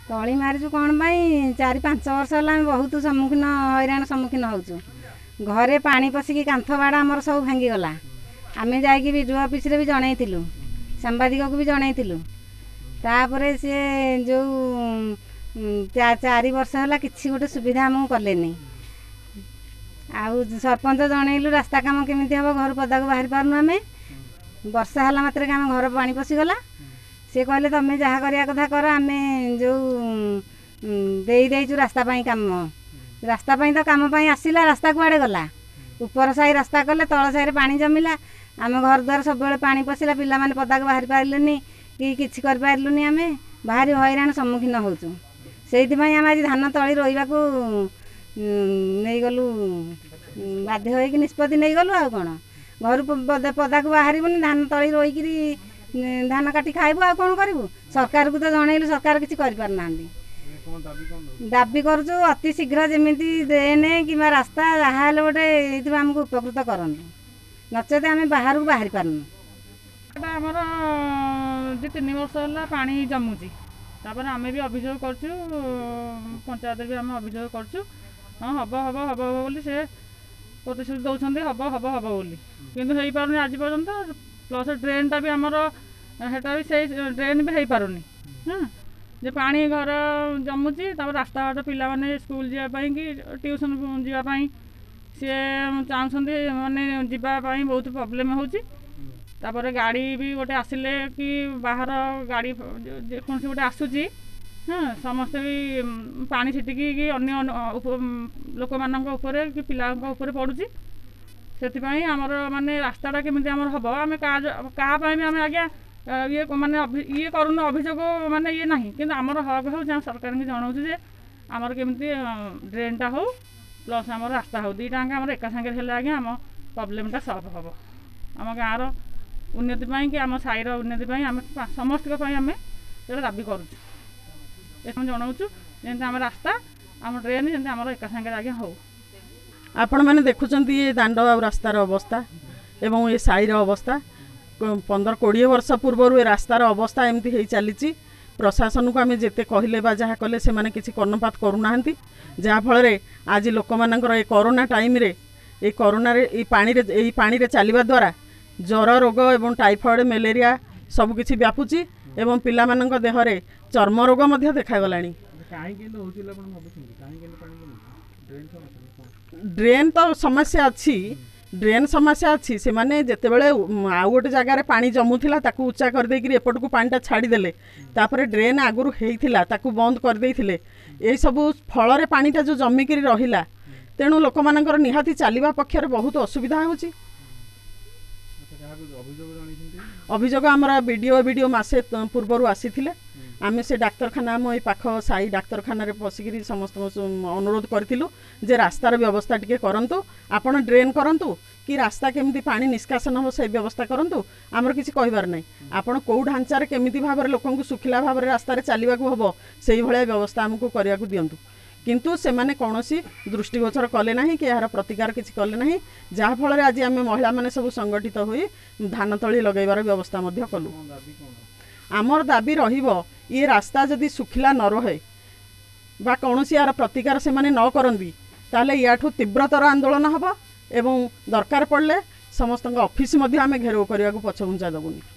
तली मारिचु कौन पाई 4-5 वर्ष है बहुत सम्मुखीन हैरान सम्मुखीन होचु घरे पानी पशिकी कांथ बाड़ आमर सब भांगीगला आम जाकि विडियो ऑफिस रे भी जनइलु सांबादिक को भी जनइलु तापर सी जो 4 वर्ष है किसी गोटे सुविधा आमको कलेनी आउ सरपंच जनइलु रास्ता काम केमी हम घर पदा को बाहरी पार्नु आम वर्षा है मात्र आम घर पानी पशिगला सी कहले तुम जहाँ करवा कथा कर आम जो देचु रास्ता काम रास्ता तो काम आसला रास्ता कुआड़े गला ऊपर साई रास्ता कले तल साई पानी जमिला आम घर द्वार सब पानी पशिला पिला माने पदा को बाहरी पार्लुनी कि कर पार्लुनी आम भारी हैरान सम्मुखीन होचु से आम आज धान तली रोइबा को नहीं गलु बाध्य होइकि निष्पत्ति नहीं गलु आ कौन घर पदा को बाहरबुनि धान तली रोईकि धान काटी खाइबु आ कौन करू सरकार को तो जनइलु सरकार किसी करना दाबी करुचु अति शीघ्र जमीती देने कि रास्ता जहाँ गोटे आमको उपकृत करूँ नचेत आम बाहर को बाहरी पार्नु आमर 2-3 वर्ष है पानी जमुची तापर आम भी अभियोग करछु पंचायत भी आम अभियोग करछु हाँ हम हम हम बोली से प्रतिश्रुति दौरान हम हम हम बोली किंतु हो पारुनी आज पर्यंत प्लस ड्रेनटा भी आमर हेटा भी से ड्रेन भी हो पारुनी हाँ जे पानी घर जमुची रास्ता घाट पिला माने स्कूल जावाई कि ट्यूशन जावाई सी चाहते माने जावाई बहुत प्रोब्लेम होची तापर गाड़ी भी गोटे आसिले कि बाहर गाड़ी कौन गोटे आसूची हाँ समस्ते भी पानी छिटिकी कि अन्य लोक मानक कि पिला पड़ुची से आमर माने रास्ताटा केमी आम हम आम क्या भी आम आज्ञा ये माने ये करूँ अभियोग माने ये ना कि आमर हक हो सरकार की जनाऊँ जे आमर केमी ड्रेनटा हो प्लस आम रास्ता हो दीटा आम एका सागर हेल्ले आज्ञा आम प्रोब्लेमटा सल्व हम आम गाँव उन्नति कि आम साईर उन्नति आम समस्त आम दाबी करुँ जनाऊँ जमी आम रास्ता आम ड्रेन जमी आम एका सागर आज्ञा हो आपण मैंने देखुं ये दांड आ रास्तार अवस्था एवं ये साईर अवस्था 15-20 वर्ष पूर्व ये रास्तार अवस्था एमती हो चली प्रशासन को आम जिते कहले बा जहाँ कले से माने किसी कर्णपात करूना जहाँफल आज लोक मानकर ये कोरोना टाइम रे ये कोरोना रे पानी रे चलवा द्वारा ज्वर रोग एवं टाइफॉइड मलेरिया सबकिछि व्यापुची एवं पिला मानक देहरे चर्म रोग मध्य देखागलानी ड्रेन तो समस्या अच्छी ड्रेन समस्या अच्छी से माने जेते बेले आउ गोटे जगार पानी जमुला ताकू उच्चा कर देकी एपट को पानीटा छाड़ीदेले तापर ड्रेन आगुरी होइथिला ताकू बंद कर देइथिले एई सब फल रे पानीटा जो जमिकी रहिला तेणु लोक मानकर निहाती चलवा पक्षर बहुत असुविधा होची अभियोग आमर वीडियो मासे पूर्वर आसीथिले आम से डाक्तरखाना आम ये पाख साई डाक्तरखाना पशिकी समस्त अनुरोध करूँ जे रास्तार व्यवस्था टिके करंतु आपण ड्रेन करंतु कि रास्ता केमिति पानी निष्कासन हम से व्यवस्था करंतु आमर किसी कहबार नहीं आपण कौ ढांचार केमिति भाव लोक सुखिला भाव रास्तार चलवा हम से व्यवस्था आमको करने को दिंतु किंतु से माने कौनसी दृष्टिगोचर कले ना कि यार प्रतिकार किसी कले ना जहाँफल आज आम महिला माने सब संगठित होई धान तली लगेबार व्यवस्था कलु आमर दाबी रहिबो ये रास्ता जदि सुखिला न रहे बा कौनसी यार प्रतिकार से माने न करंदी ताले याठू तीव्रतर आंदोलन हबो एवं दरकार पड़ले समस्त ऑफिस आम घेराव करने को पछघुंचा दबुनी।